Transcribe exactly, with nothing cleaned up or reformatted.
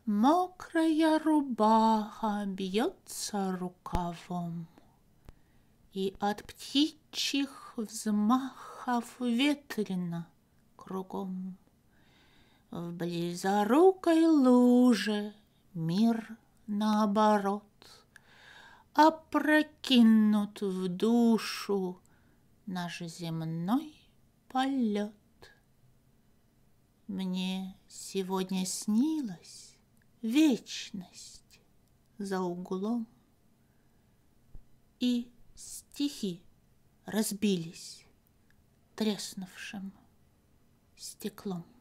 Мокрая рубаха бьется рукавом, и от птичьих взмахов ветрено кругом. В близорукой луже мир наоборот опрокинут в душу наш земной полет. Мне сегодня снилась вечность за углом, и стихи разбились треснувшим стеклом.